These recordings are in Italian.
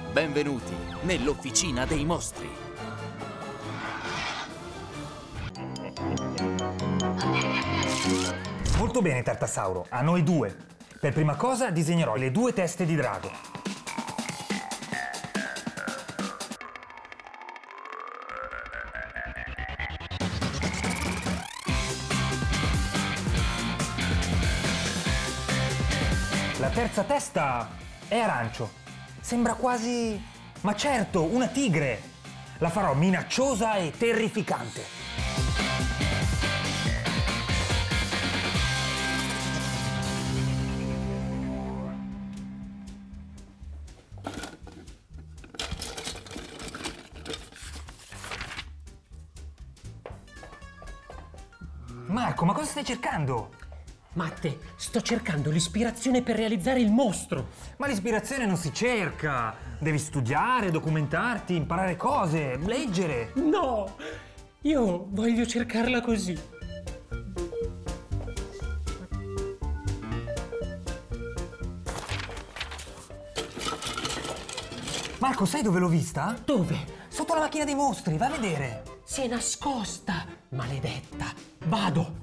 Benvenuti nell'Officina dei Mostri. Molto bene, Tartasauro, a noi due. Per prima cosa disegnerò le 2 teste di drago. La terza testa è arancio. Sembra quasi... ma certo, una tigre! La farò minacciosa e terrificante. Marco, ma cosa stai cercando? Matte, sto cercando l'ispirazione per realizzare il mostro. Ma l'ispirazione non si cerca. Devi studiare, documentarti, imparare cose, leggere. No, io voglio cercarla così. Marco, sai dove l'ho vista? Dove? Sotto la macchina dei mostri, va a vedere. Si è nascosta, maledetta. Vado.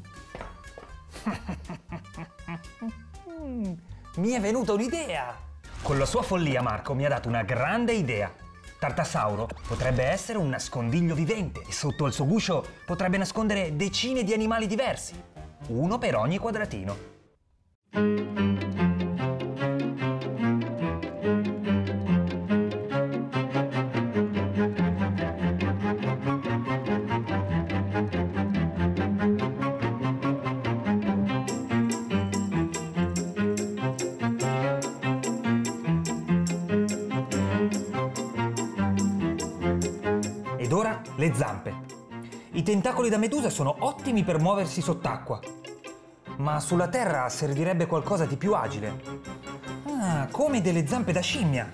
Mi è venuta un'idea! Con la sua follia Marco mi ha dato una grande idea. Tartasauro potrebbe essere un nascondiglio vivente e sotto al suo guscio potrebbe nascondere decine di animali diversi, uno per ogni quadratino. Ed ora le zampe. I tentacoli da medusa sono ottimi per muoversi sott'acqua, ma sulla terra servirebbe qualcosa di più agile. Ah, come delle zampe da scimmia.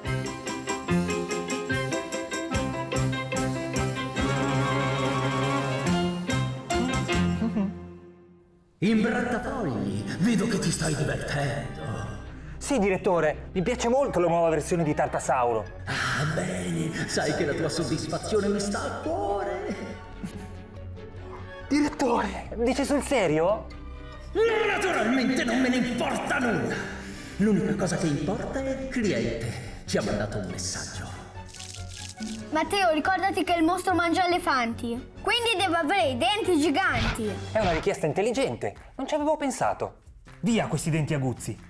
Imbrattapogli, vedo che ti stai divertendo. Sì, direttore, mi piace molto la nuova versione di Tartasauro. Ah, bene, sai che la tua soddisfazione mi sta a cuore. Direttore, dice sul serio? Naturalmente non me ne importa nulla. L'unica cosa che importa è il cliente. Ci ha mandato un messaggio. Matteo, ricordati che il mostro mangia elefanti. Quindi deve avere i denti giganti. È una richiesta intelligente, non ci avevo pensato. Via questi denti aguzzi.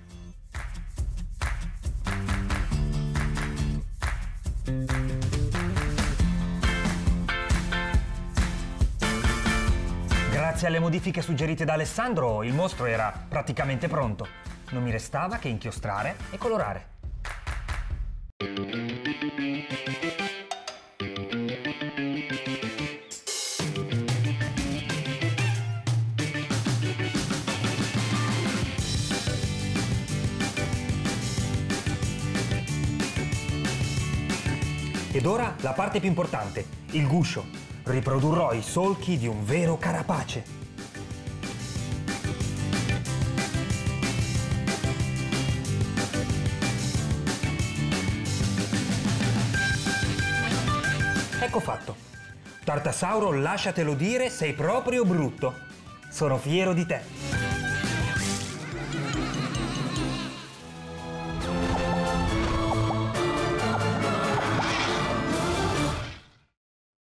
Grazie alle modifiche suggerite da Alessandro, il mostro era praticamente pronto. Non mi restava che inchiostrare e colorare. Ed ora la parte più importante, il guscio. Riprodurrò i solchi di un vero carapace. Ecco fatto. Tartasauro, lasciatelo dire, sei proprio brutto. Sono fiero di te.